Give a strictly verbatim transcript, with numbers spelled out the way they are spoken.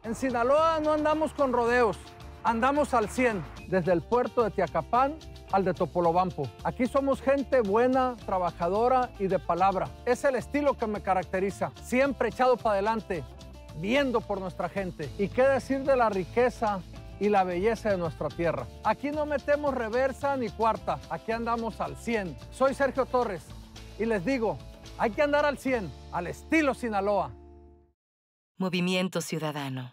En Sinaloa no andamos con rodeos, andamos al cien, desde el puerto de Teacapán al de Topolobampo. Aquí somos gente buena, trabajadora y de palabra. Es el estilo que me caracteriza, siempre echado para adelante, viendo por nuestra gente. ¿Y qué decir de la riqueza y la belleza de nuestra tierra? Aquí no metemos reversa ni cuarta, aquí andamos al cien. Soy Sergio Torres y les digo, hay que andar al cien, al estilo Sinaloa. Movimiento Ciudadano.